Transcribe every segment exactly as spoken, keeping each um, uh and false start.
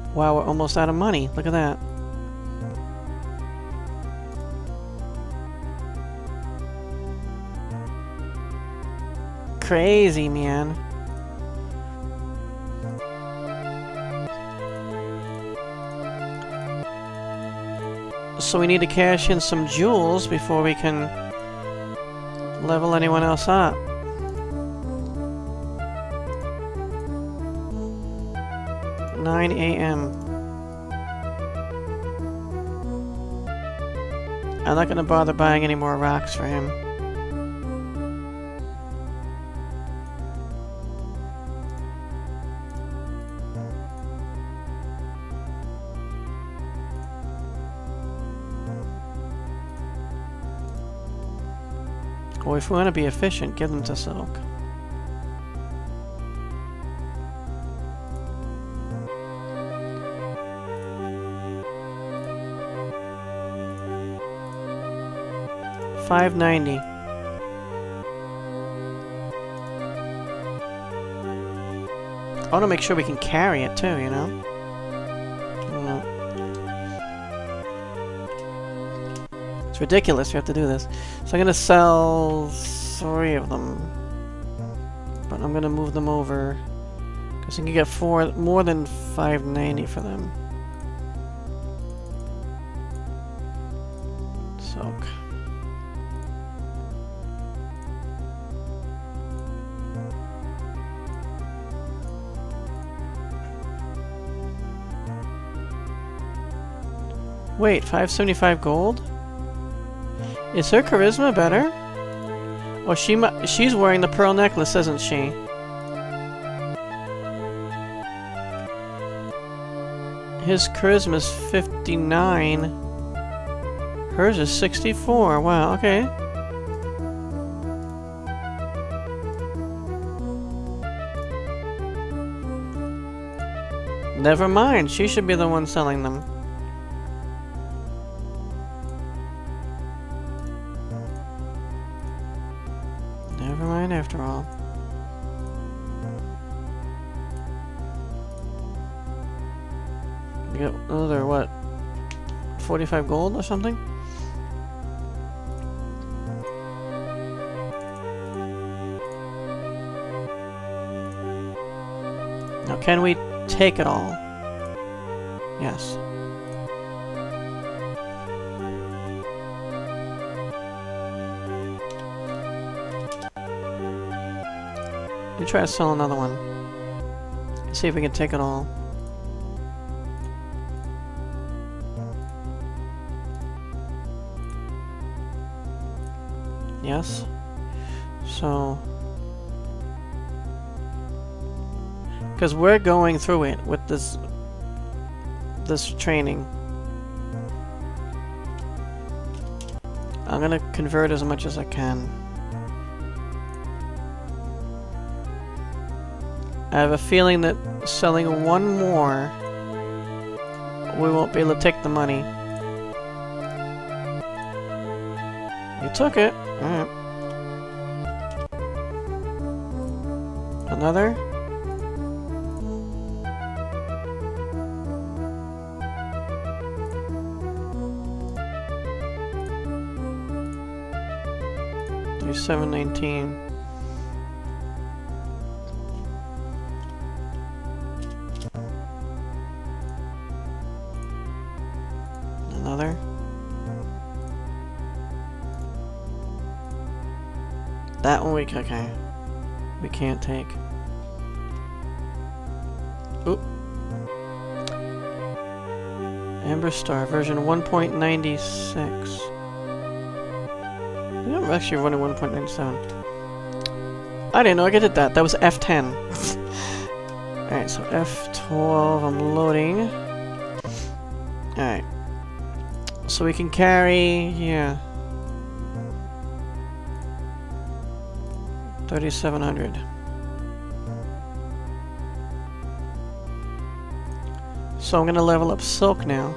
Wow, we're almost out of money. Look at that. Crazy, man. So we need to cash in some jewels before we can level anyone else up. nine A M I'm not gonna bother buying any more rocks for him. Or if we want to be efficient, give them to Silk. five ninety. I want to make sure we can carry it too, you know? It's ridiculous we have to do this. So I'm gonna sell three of them. But I'm gonna move them over. Because you can get four more than five ninety for them. Silk. Wait, five seventy-five gold? Is her charisma better? Oh, she mu she's wearing the pearl necklace, isn't she? His charisma's fifty-nine. Hers is sixty-four. Wow, okay. Never mind, she should be the one selling them. Never mind after all. We got another, what, forty-five gold or something? Now can we take it all? Yes. Let me try to sell another one. See if we can take it all. Yes. So... because we're going through it with this... this training. I'm gonna convert as much as I can. I have a feeling that selling one more, we won't be able to take the money. You took it. Alright. Another? thirty-seven nineteen. Another. That one we can, okay. We can't take. Oop. Amberstar version one point nine six. I'm actually running one point nine seven. I didn't know I did that. That was F ten. Alright, so F twelve, I'm loading. Alright. So we can carry, yeah. thirty-seven hundred. So I'm gonna level up Silk now.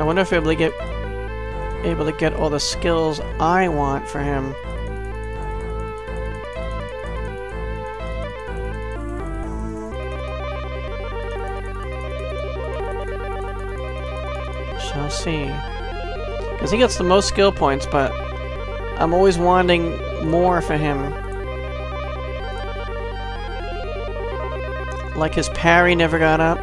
I wonder if I'll be able to get able to get all the skills I want for him. Shall see. Because he gets the most skill points, but I'm always wanting more for him. Like his parry never got up.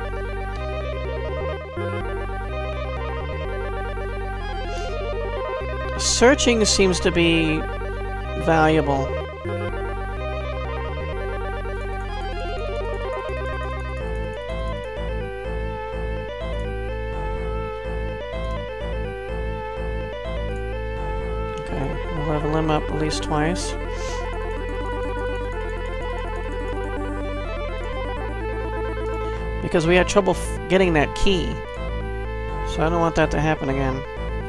Searching seems to be valuable. Okay, we'll level him up at least twice. Because we had trouble f getting that key. So I don't want that to happen again.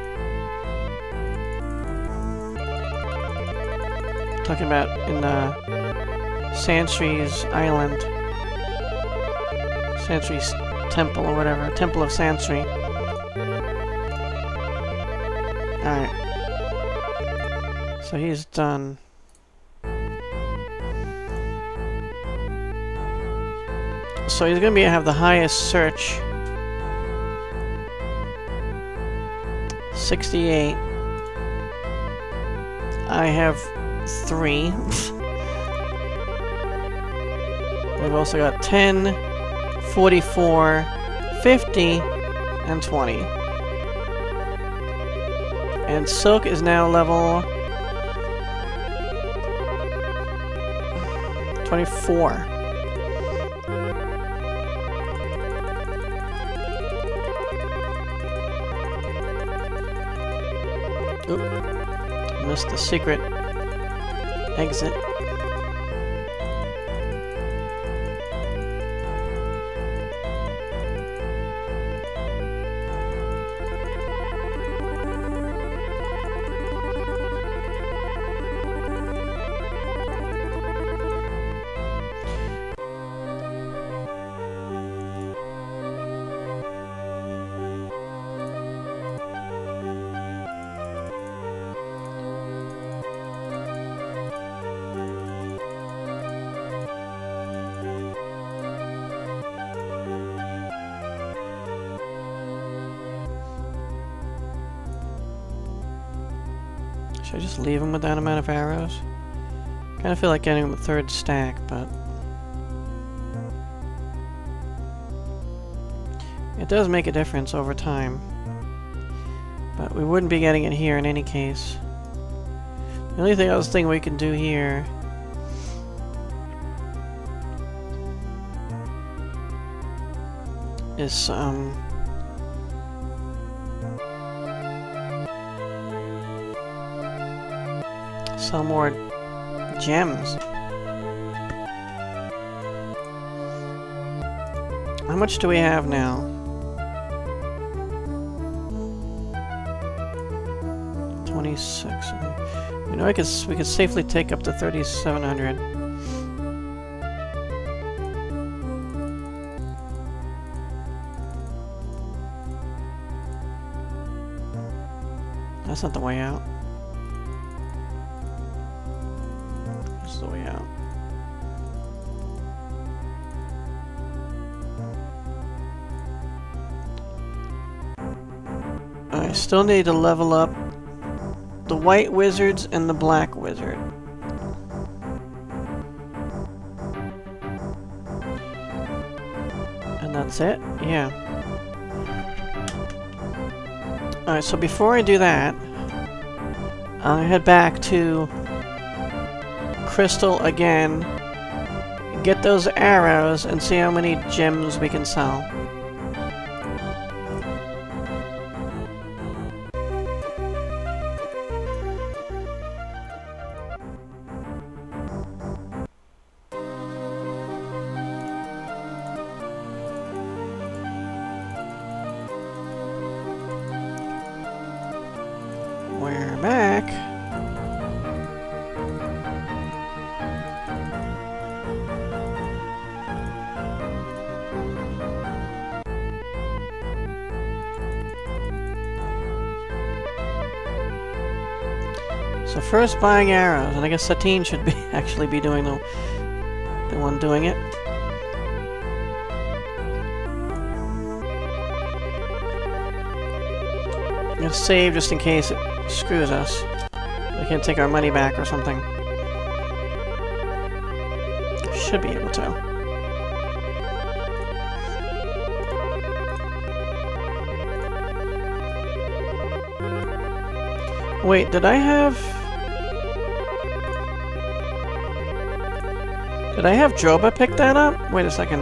Talking about in uh, Sansri's Island. Sansri's Temple or whatever. Temple of Sansri. Alright. So he's done. So he's going to be have the highest search. sixty-eight. I have three. We've also got ten, forty-four, fifty, and twenty. And Silk is now level twenty-four. Oop. Missed the secret exit. Should I just leave him with that amount of arrows? Kind of feel like getting him a third stack, but it does make a difference over time. But we wouldn't be getting it here in any case. The only thing else thing we can do here is um sell more gems. How much do we have now? twenty-six. You know, I could we could safely take up to thirty-seven hundred. That's not the way out. The way out. I still need to level up the white wizards and the black wizard. And that's it? Yeah. Alright, so before I do that, I'll head back to Crystal again, get those arrows, and see how many gems we can sell. We're back. So first buying arrows, and I guess Satine should be actually be doing the, the one doing it. I'm gonna save just in case it screws us. We can't take our money back or something. Should be able to. Wait, did I have... Did I have Droba pick that up? Wait a second.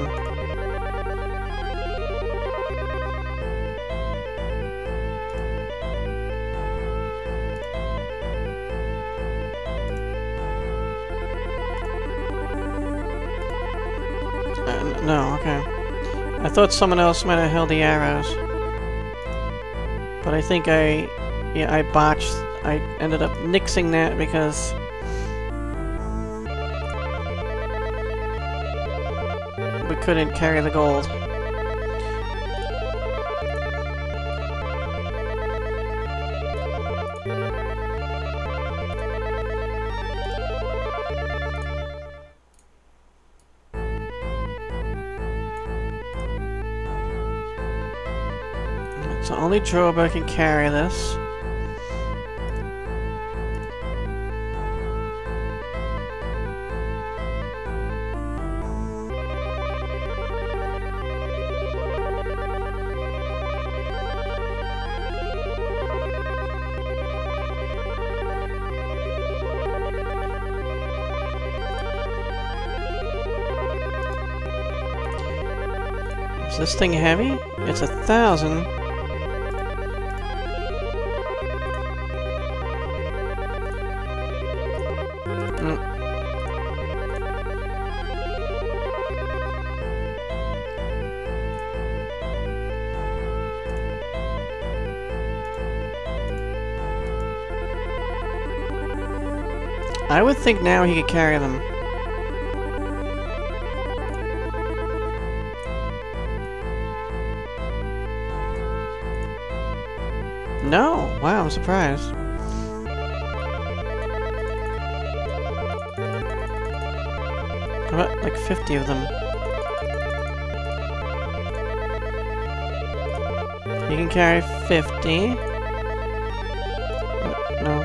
Uh, no, okay. I thought someone else might have held the arrows. But I think I... Yeah, I botched. I ended up nixing that because... we couldn't carry the gold. So only Droba can carry this. Is this thing heavy? It's a thousand. Mm. I would think now he could carry them. No! Wow, I'm surprised. How about like fifty of them? You can carry fifty. Uh, no.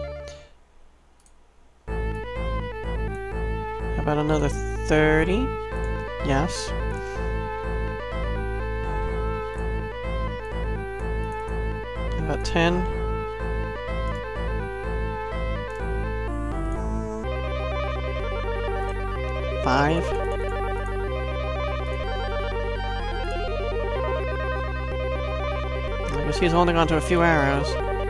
How about another thirty? Yes. About ten. Five. I guess he's holding on to a few arrows.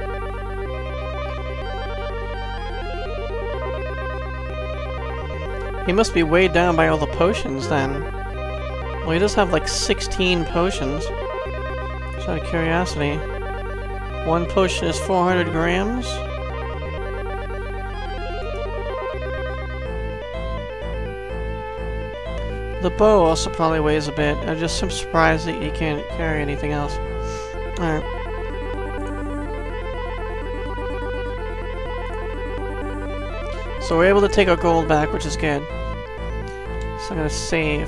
He must be weighed down by all the potions then. Well, he does have like sixteen potions. Just out of curiosity. One potion is four hundred grams. The bow also probably weighs a bit. I'm just I'm surprised that he can't carry anything else. Alright. So we're able to take our gold back, which is good. So I'm gonna save.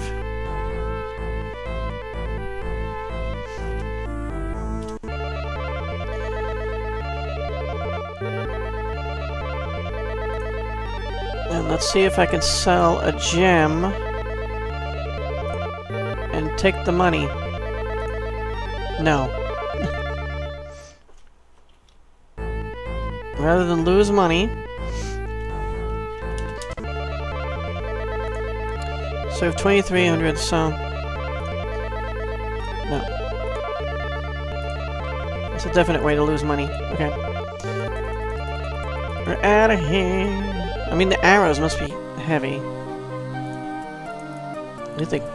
And let's see if I can sell a gem and take the money. No. Rather than lose money. So we have twenty-three hundred, so... No. That's a definite way to lose money. Okay. We're out of here. I mean, the arrows must be heavy. I think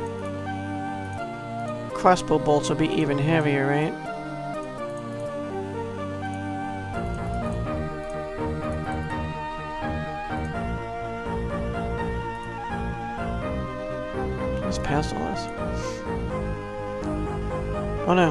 crossbow bolts would be even heavier, right? It's past all this. Oh no.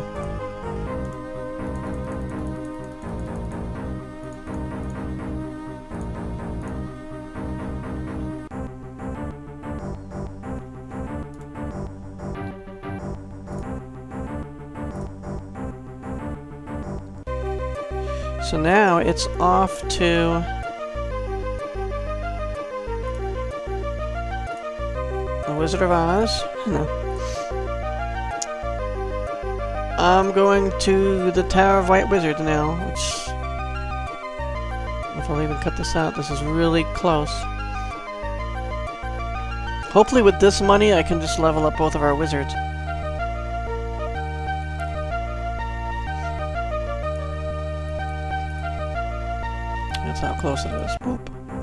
So now it's off to... the Wizard of Oz. No. I'm going to the Tower of White Wizards now, which... if I'll even cut this out, this is really close. Hopefully with this money I can just level up both of our wizards. That's how close it is. Boop.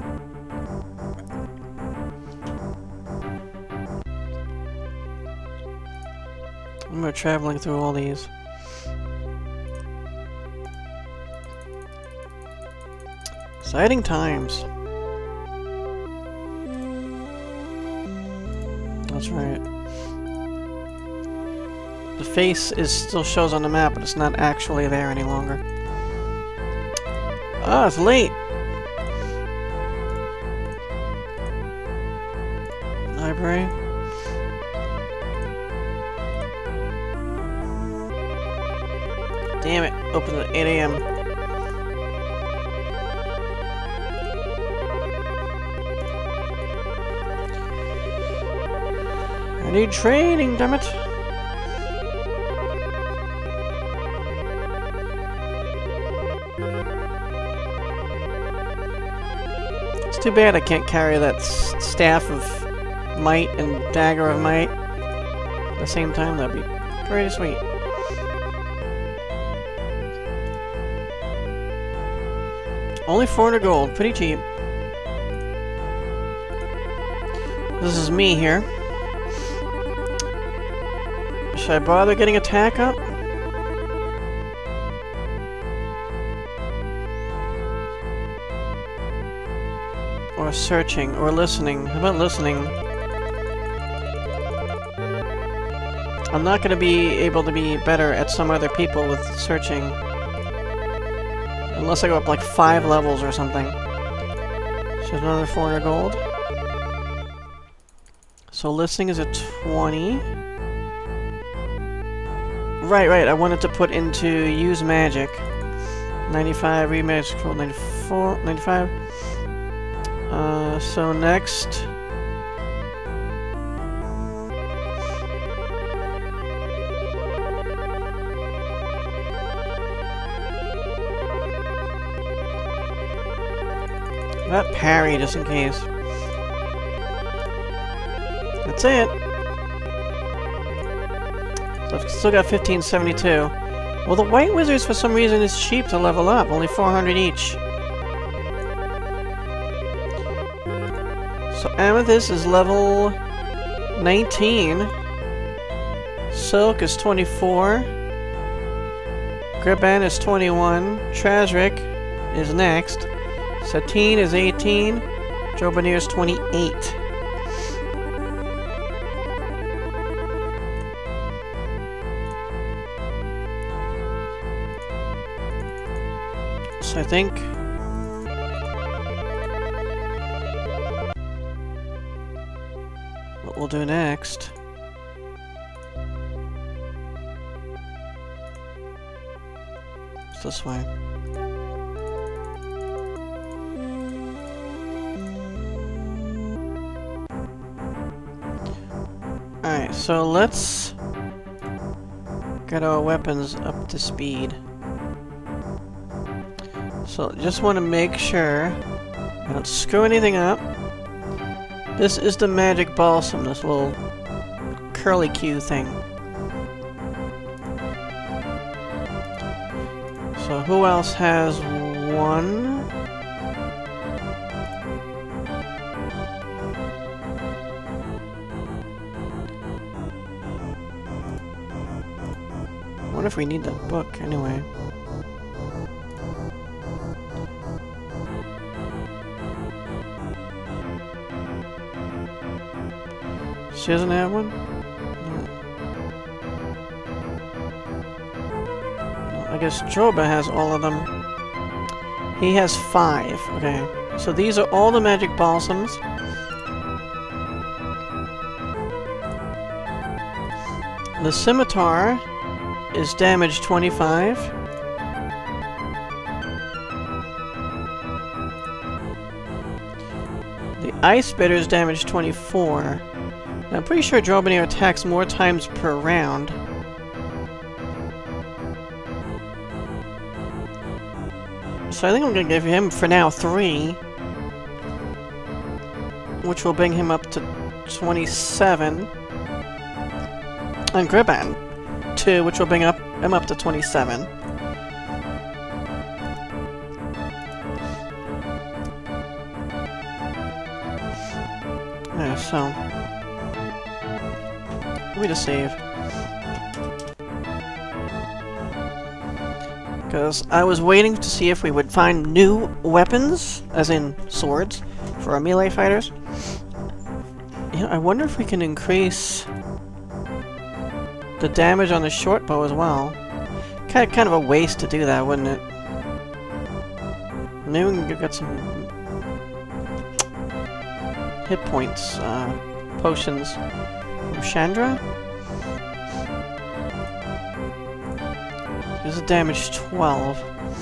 We're traveling through all these. Exciting times. That's right. The face is still shows on the map, but it's not actually there any longer. Ah, it's late. Library. Damn it! Open at eight A M I need training, damn it! It's too bad I can't carry that s staff of might and dagger of might at the same time. That'd be pretty sweet. Only four hundred gold, pretty cheap. This is me here. Should I bother getting attack up? Or searching, or listening. How about listening? I'm not going to be able to be better at some other people with searching. Unless I go up like five levels or something. So another four hundred gold. So listening is a twenty. Right, right, I wanted to put into use magic. ninety-five, read magic scroll, ninety-four, ninety-five. Uh, so next... that parry, just in case. That's it. So I've still got fifteen seventy-two. Well, the White Wizards, for some reason, is cheap to level up. Only four hundred each. So Amethyst is level nineteen. Silk is twenty-four. Gryban is twenty-one. Trasric is next. Satine is eighteen. Drobanir is twenty-eight. So I think what we'll do next is this way. Alright, so let's get our weapons up to speed. So, just want to make sure I don't screw anything up. This is the Magic Balsam, this little curly Q thing. So, who else has one? I wonder if we need that book, anyway. She doesn't have one? No. No, I guess Droba has all of them. He has five. Okay. So these are all the Magic Balsams. The Scimitar is damage twenty-five. The Ice Bitter's damage twenty-four. Now, I'm pretty sure Drobanir attacks more times per round. So I think I'm gonna give him, for now, three. Which will bring him up to twenty-seven. And Gryban, two, which will bring up him up to twenty-seven. Yeah, so... Let me just save. Because I was waiting to see if we would find new weapons, as in swords, for our melee fighters. You know, I wonder if we can increase the damage on the short bow as well. Kind of, kind of a waste to do that, wouldn't it? Maybe we can get some hit points, uh, potions from Chandra. There's a damage twelve.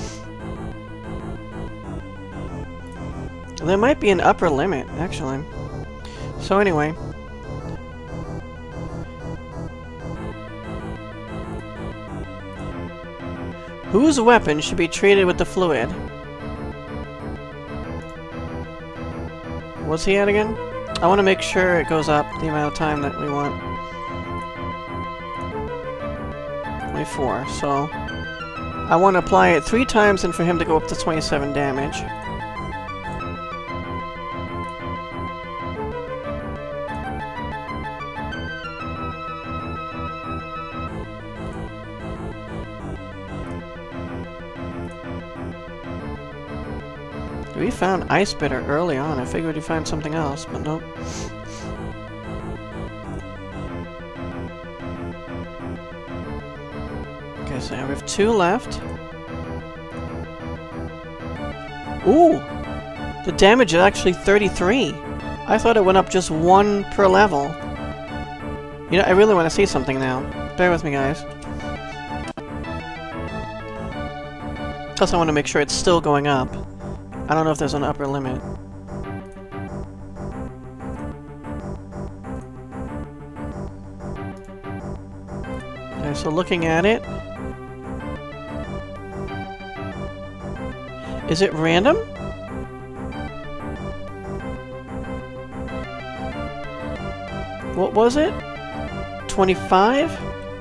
There might be an upper limit, actually. So anyway. Whose weapon should be treated with the fluid? What's he at again? I want to make sure it goes up the amount of time that we want. twenty-four, so... I want to apply it three times and for him to go up to twenty-seven damage. We found Ice Bitter early on. I figured we'd find something else, but nope. Okay, so now we have two left. Ooh! The damage is actually thirty-three. I thought it went up just one per level. You know, I really want to see something now. Bear with me, guys. Plus, I want to make sure it's still going up. I don't know if there's an upper limit. Okay, so looking at it... Is it random? What was it? twenty-five?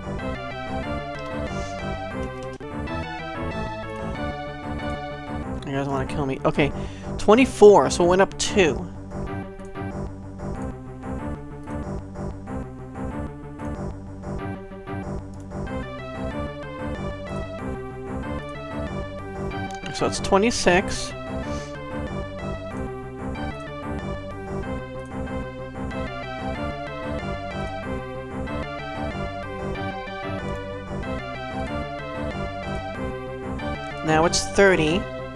You guys want to kill me? Okay, twenty-four, so it went up two. So it's twenty-six. Now it's thirty.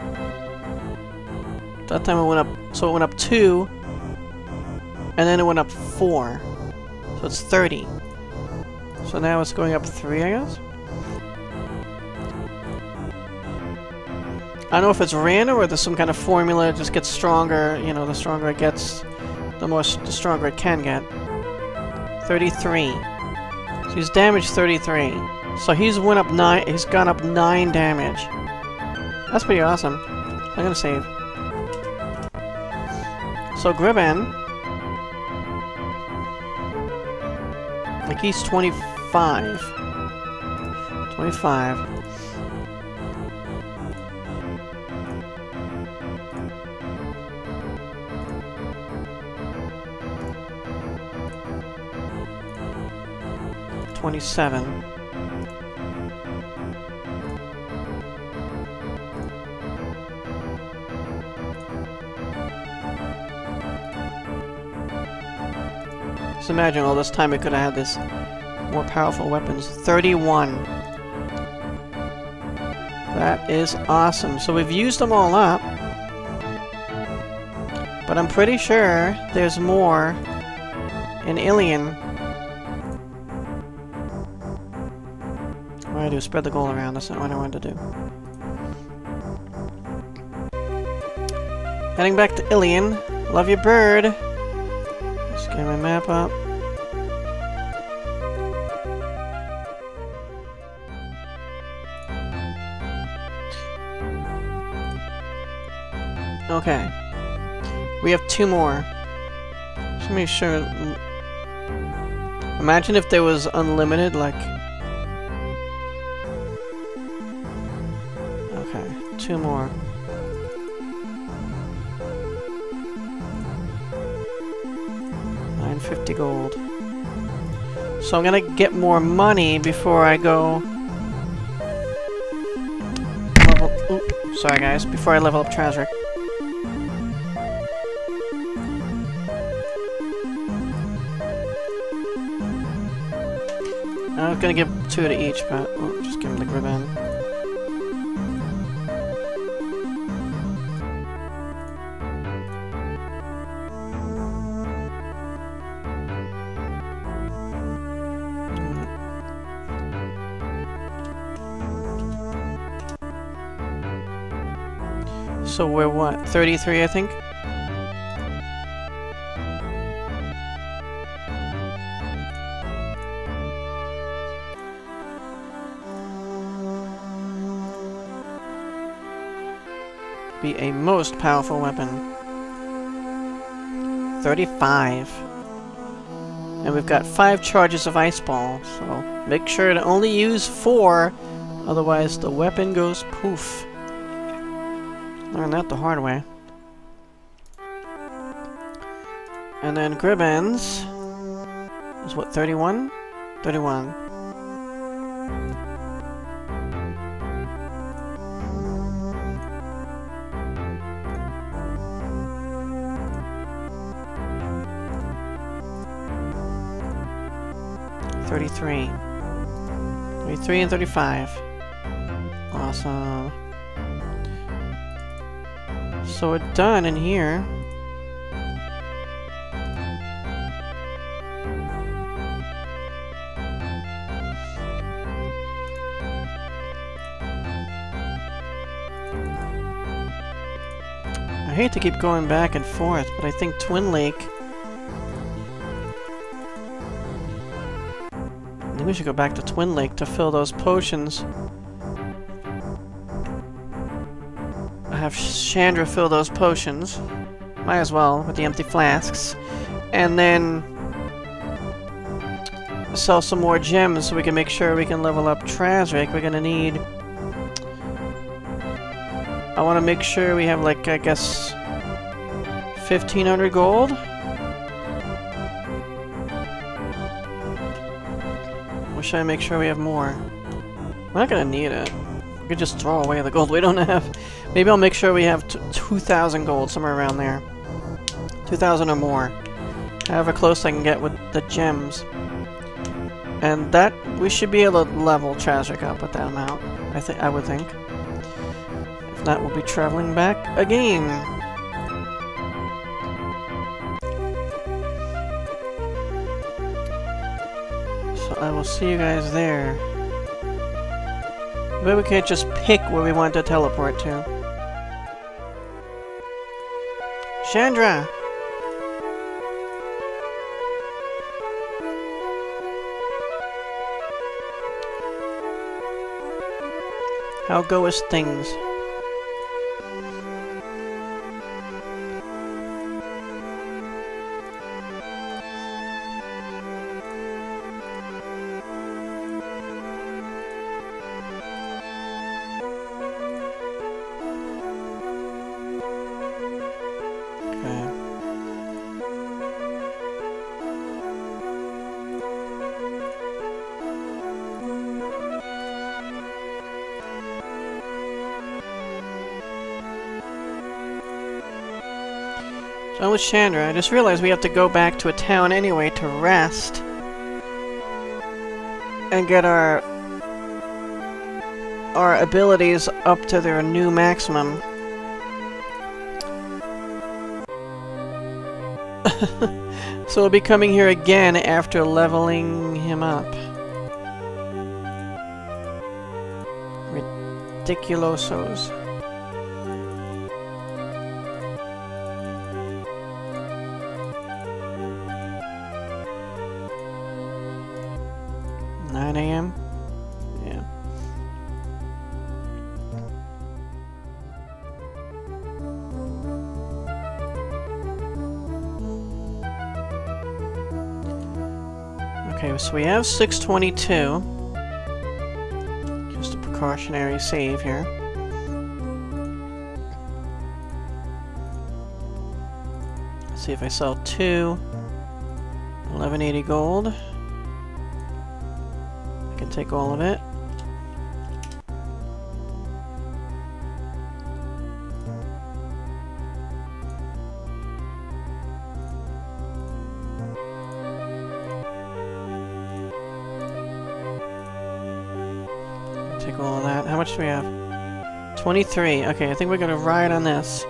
That time it went up, so it went up two, and then it went up four. So it's thirty. So now it's going up three, I guess? I don't know if it's random or there's some kind of formula, it just gets stronger, you know, the stronger it gets, the more, the stronger it can get. thirty-three. So he's damaged thirty-three. So he's went up nine, he's gone up nine damage. That's pretty awesome. I'm gonna save. So Gryban, like he's twenty-five. twenty-five. twenty-seven. Just imagine all this time we could have had this more powerful weapons. thirty-one. That is awesome. So we've used them all up. But I'm pretty sure there's more in Ilion. What do I do? Spread the goal around. That's not what I wanted to do. Heading back to Ilion. Love you, bird. Let's get my map up. Okay. We have two more. Just make sure. Imagine if there was unlimited, like. Okay, two more. nine fifty gold. So I'm gonna get more money before I go. Level. Ooh, sorry guys. Before I level up Trasric. I was gonna give two to each, but oh, just give him the Gryban. So we're what? thirty-three, I think? Be a most powerful weapon. thirty-five. And we've got five charges of Ice Ball, so make sure to only use four, otherwise the weapon goes poof. Learned that the hard way. And then Grybans is what, thirty-one? thirty-one. thirty-three. thirty-three and thirty-five. Awesome. So we're done in here. I hate to keep going back and forth, but I think Twin Lake... I think we should go back to Twin Lake to fill those potions. Have Chandra fill those potions. Might as well, with the empty flasks. And then sell some more gems so we can make sure we can level up Trasric. We're gonna need... I want to make sure we have, like, I guess... fifteen hundred gold? Or should I make sure we have more? We're not gonna need it. We could just throw away the gold we don't have. Maybe I'll make sure we have t two thousand gold, somewhere around there. two thousand or more. However close I can get with the gems. And that, we should be able to level Trasric up with that amount. I think, I would think. If not, we'll be traveling back again. So I will see you guys there. Maybe we can't just pick where we want to teleport to. Chandra! How goest things? So with Chandra, I just realized we have to go back to a town anyway to rest. And get our... our abilities up to their new maximum. So we'll be coming here again after leveling him up. Ridiculosos. Okay, so we have six twenty-two. Just a precautionary save here. Let's see if I sell two. eleven eighty gold. I can take all of it. Take all of that. How much do we have? twenty-three. Okay, I think we're gonna ride on this.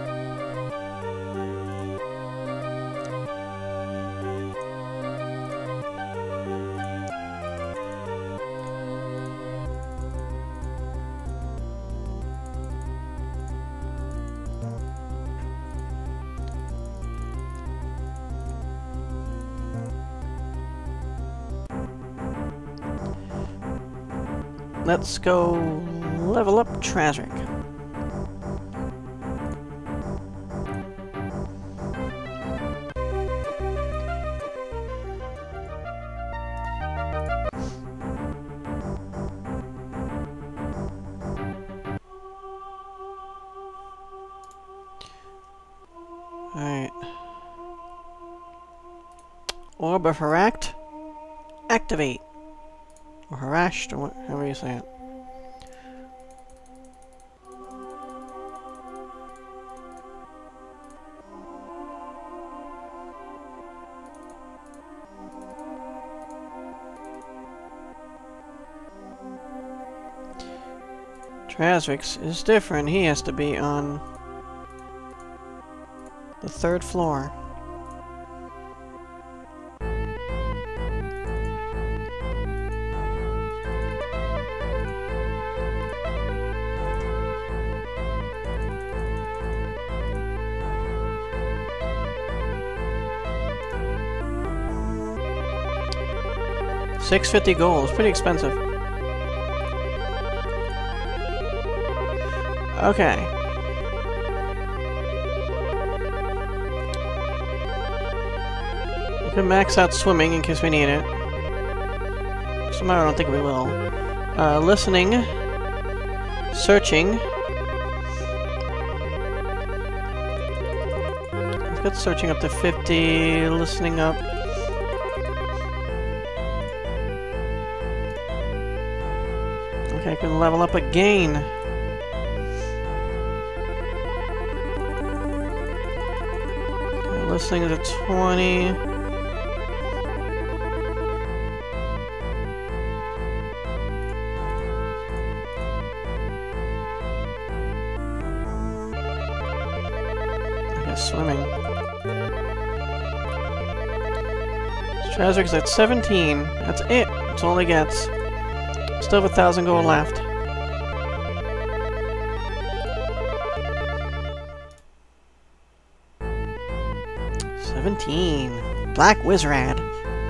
Let's go level up Trasric. Alright. Orb of Haract. Activate. Or harassed, or however you say it. Trasric's is different. He has to be on the third floor. six fifty gold. It's pretty expensive. Okay. We can max out swimming in case we need it. Somehow I don't think we will. Uh, listening. Searching. Let's get searching up to fifty. Listening up. I can level up again. Okay, listening to twenty. I guess swimming. Trasric's at seventeen. That's it. That's all he gets. Still have a thousand gold left. Seventeen. Black Wizard.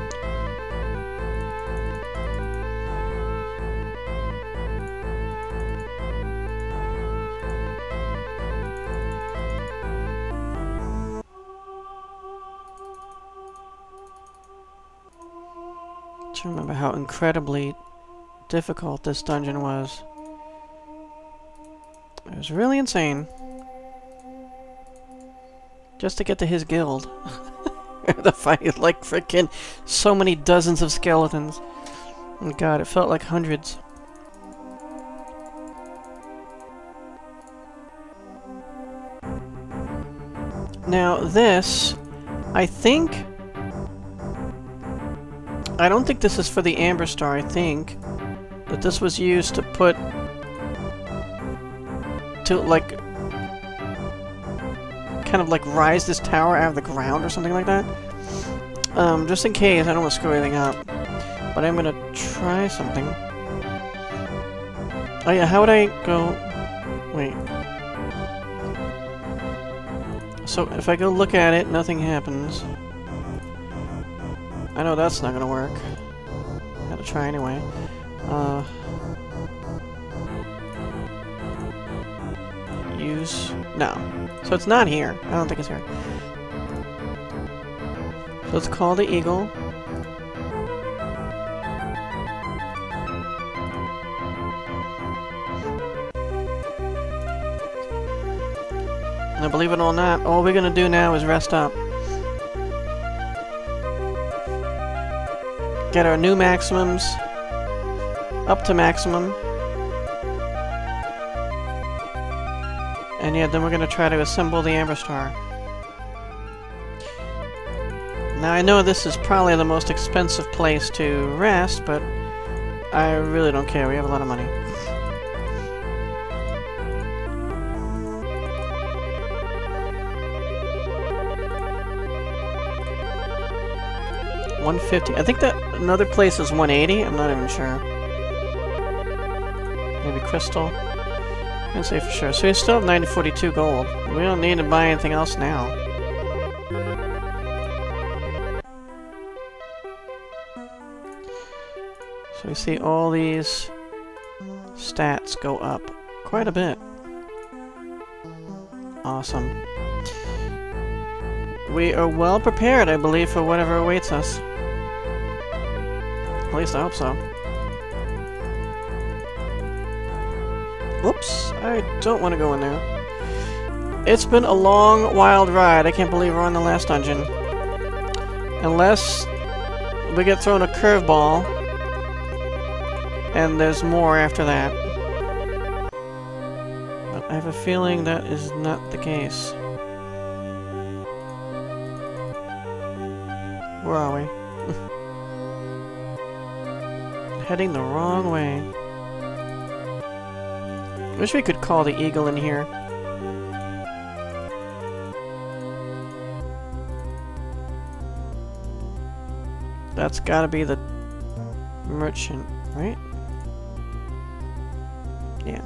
To remember how incredibly difficult this dungeon was. It was really insane. Just to get to his guild. The fight like frickin' so many dozens of skeletons. Oh god, it felt like hundreds. Now this, I think... I don't think this is for the Amberstar, I think that this was used to put... to, like... kind of, like, rise this tower out of the ground or something like that. Um, just in case, I don't want to screw anything up. But I'm gonna try something. Oh yeah, how would I go... Wait. So, if I go look at it, nothing happens. I know that's not gonna work. Gotta try anyway. Uh... Use... No. So it's not here. I don't think it's here. So let's call the eagle. Now, believe it or not, all we're gonna do now is rest up. Get our new maximums up to maximum. And yeah, then we're gonna try to assemble the Amberstar. Now, I know this is probably the most expensive place to rest, but I really don't care. We have a lot of money. one fifty. I think that another place is one eighty. I'm not even sure. Maybe Crystal. I can't say for sure. So we still have ninety forty-two gold. We don't need to buy anything else now. So we see all these stats go up quite a bit. Awesome. We are well prepared, I believe, for whatever awaits us. At least I hope so. Whoops, I don't want to go in there. It's been a long, wild ride. I can't believe we're on the last dungeon. Unless we get thrown a curveball, and there's more after that. But I have a feeling that is not the case. Where are we? Heading the wrong way. Wish we could call the eagle in here. That's gotta be the merchant, right? Yeah.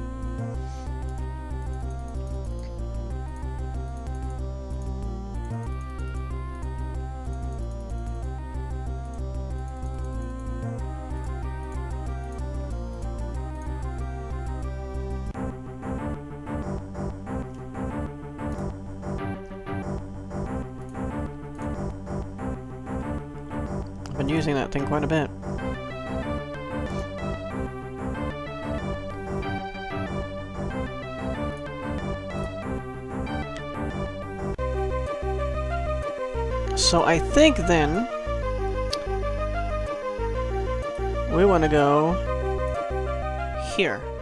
Been using that thing quite a bit. So I think then we want to go here.